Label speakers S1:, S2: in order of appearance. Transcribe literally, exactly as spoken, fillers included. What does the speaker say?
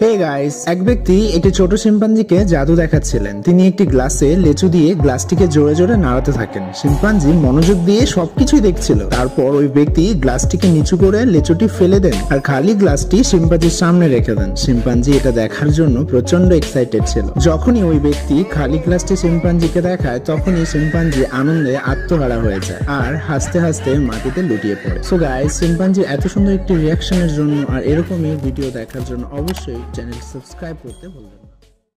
S1: Hey guys, এক ব্যক্তি একটি ছোট শিম্পাঞ্জিকে জাদু দেখাচ্ছিলেন। তিনি একটি গ্লাসে লেচু দিয়ে গ্লাসটিকে জোরে জোরে নাড়াতে থাকেন। শিম্পাঞ্জি মনোযোগ দিয়ে সবকিছুই দেখছিল। তারপর ওই ব্যক্তি গ্লাসটিকে নিচু করে লেচুটি ফেলে দেন আর খালি গ্লাসটি শিম্পাঞ্জির সামনে রেখে দেন। শিম্পাঞ্জি এটা দেখার জন্য প্রচন্ড এক্সাইটেড ছিল। যখনই ওই ব্যক্তি খালি গ্লাসটি শিম্পাঞ্জিকে দেখায়, তখনই শিম্পাঞ্জি আনন্দে আত্মহারা হয়ে যায় আর হাসতে হাসতে মাটিতে লুটিয়ে পড়ে। সো গাইস, শিম্পাঞ্জির এত সুন্দর একটি রিয়াকশনের জন্য আর এরকমই ভিডিও দেখার জন্য অবশ্যই চ্যানেল সাবস্ক্রাইব করতে ভুলবেন না।